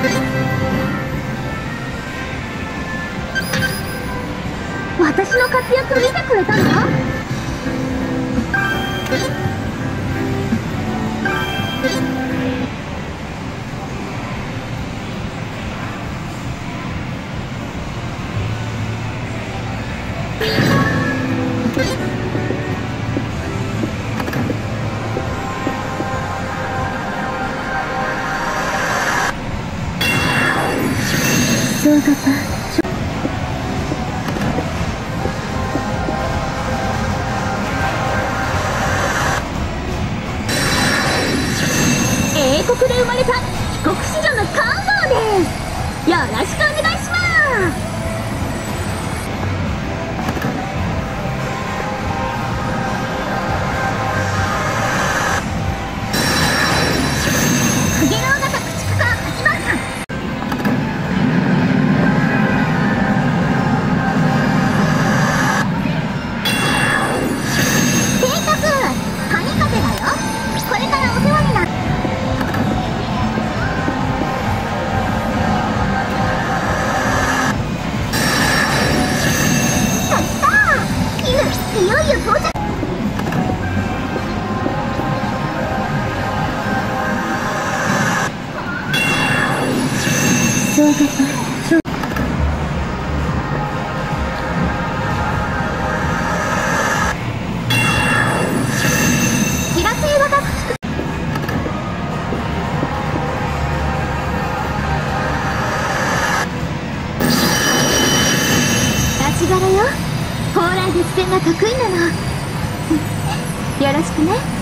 私の活躍見てくれたの？そうだった。英国で生まれた帰国子女のカンボーです。よろしくお願いします。クゲロウ型駆逐艦8番艦。提督、神風だよ。これからお世話になる。いよいよ到着。そうだった。キラ星型駆逐。足柄よ。蓬莱激戦が得意なの。よろしくね。